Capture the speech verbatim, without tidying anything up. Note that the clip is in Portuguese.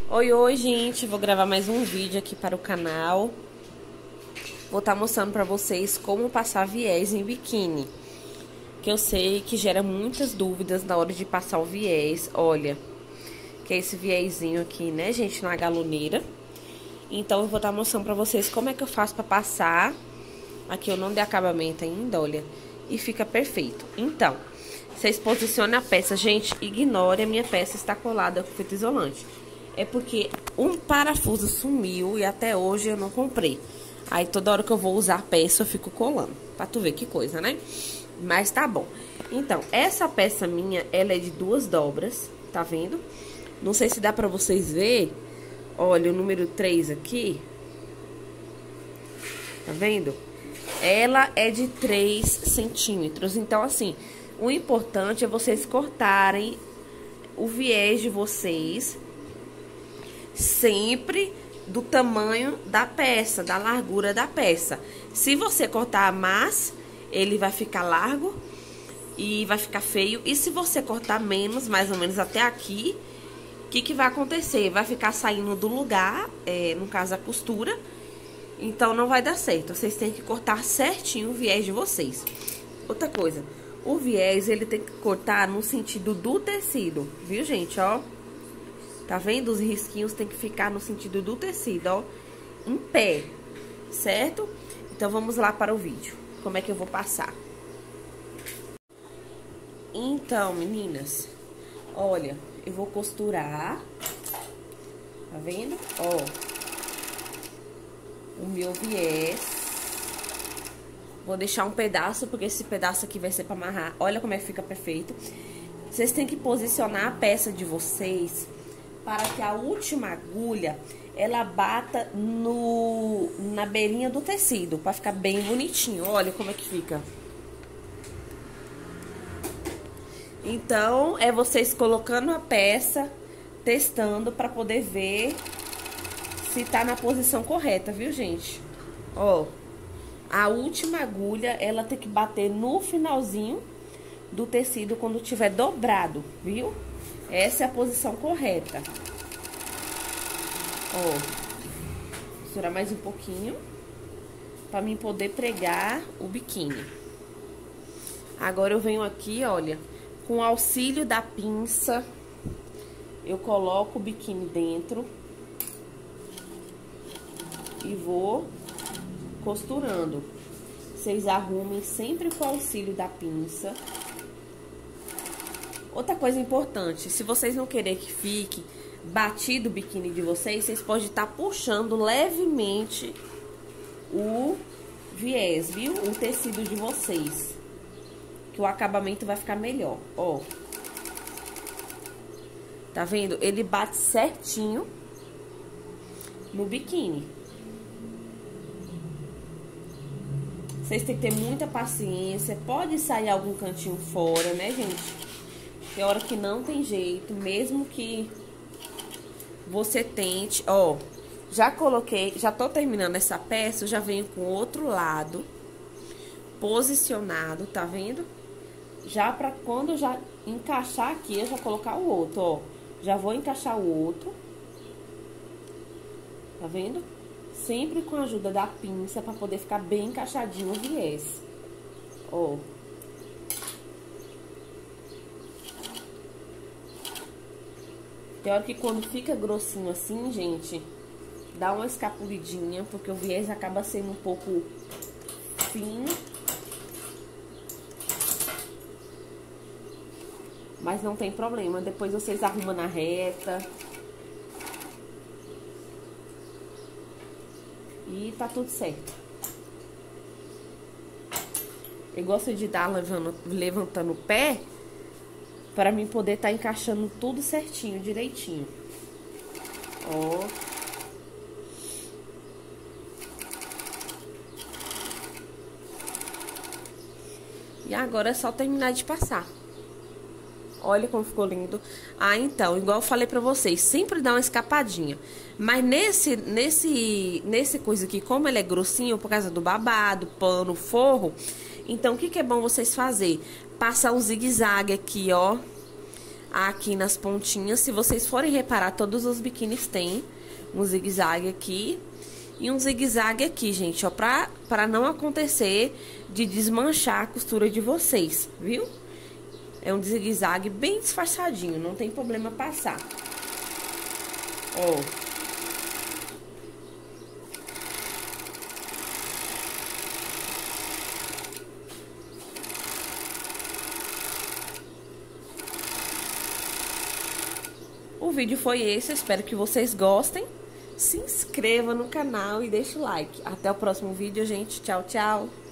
Oi, oi, gente, vou gravar mais um vídeo aqui para o canal. Vou estar mostrando para vocês como passar viés em biquíni, que eu sei que gera muitas dúvidas na hora de passar o viés. Olha, que é esse viésinho aqui, né, gente, na galoneira. Então, eu vou estar mostrando para vocês como é que eu faço para passar. Aqui eu não dei acabamento ainda, olha, e fica perfeito. Então, vocês posicionam a peça. Gente, ignore, a minha peça está colada com fita isolante. É porque um parafuso sumiu e até hoje eu não comprei. Aí toda hora que eu vou usar a peça eu fico colando. Pra tu ver que coisa, né? Mas tá bom. Então, essa peça minha, ela é de duas dobras, tá vendo? Não sei se dá pra vocês verem. Olha, o número três aqui. Tá vendo? Ela é de três centímetros. Então, assim, o importante é vocês cortarem o viés de vocês sempre do tamanho da peça, da largura da peça. Se você cortar mais, ele vai ficar largo e vai ficar feio. E se você cortar menos, mais ou menos até aqui, o que que vai acontecer? Vai ficar saindo do lugar, é, no caso a costura, então não vai dar certo. Vocês têm que cortar certinho o viés de vocês. Outra coisa, o viés, ele tem que cortar no sentido do tecido, viu, gente, ó? Tá vendo? Os risquinhos tem que ficar no sentido do tecido, ó, em pé, certo? Então, vamos lá para o vídeo. Como é que eu vou passar? Então, meninas, olha, eu vou costurar, tá vendo? Ó, o meu viés. Vou deixar um pedaço, porque esse pedaço aqui vai ser para amarrar. Olha como é que fica perfeito. Vocês têm que posicionar a peça de vocês para que a última agulha, ela bata no, na beirinha do tecido, para ficar bem bonitinho. Olha como é que fica. Então, é vocês colocando a peça, testando, para poder ver se tá na posição correta, viu, gente? Ó, a última agulha, ela tem que bater no finalzinho do tecido quando tiver dobrado, viu? Essa é a posição correta. Ó, costurar mais um pouquinho para mim poder pregar o biquíni. Agora eu venho aqui, olha, com o auxílio da pinça, eu coloco o biquíni dentro e vou costurando. Vocês arrumem sempre com o auxílio da pinça. Outra coisa importante, se vocês não querem que fique batido o biquíni de vocês, vocês podem estar puxando levemente o viés, viu? O tecido de vocês, que o acabamento vai ficar melhor, ó. Tá vendo? Ele bate certinho no biquíni. Vocês têm que ter muita paciência, pode sair algum cantinho fora, né, gente? Tem hora que não tem jeito, mesmo que você tente, ó, já coloquei, já tô terminando essa peça, eu já venho com o outro lado posicionado, tá vendo? Já pra quando eu já encaixar aqui, eu já colocar o outro, ó, já vou encaixar o outro, tá vendo? Sempre com a ajuda da pinça pra poder ficar bem encaixadinho o viés, ó. Tem hora que quando fica grossinho assim, gente, dá uma escapulidinha, porque o viés acaba sendo um pouco fino. Mas não tem problema, depois vocês arrumam na reta. E tá tudo certo. Eu gosto de dar levando, levantando o pé, para mim poder estar tá encaixando tudo certinho, direitinho. Ó. E agora é só terminar de passar. Olha como ficou lindo. Ah, então, igual eu falei pra vocês, sempre dá uma escapadinha. Mas nesse, nesse, nesse coisa aqui, como ele é grossinho, por causa do babado, pano, forro, então o que que é bom vocês fazer? Passar um zigue-zague aqui, ó. aqui nas pontinhas. Se vocês forem reparar, todos os biquínis têm um zigue-zague aqui e um zigue-zague aqui, gente, ó, pra, pra não acontecer de desmanchar a costura de vocês, viu? É um zigue-zague bem disfarçadinho, não tem problema passar. Ó. O vídeo foi esse, eu espero que vocês gostem. Se inscreva no canal e deixe o like. Até o próximo vídeo, gente. Tchau, tchau.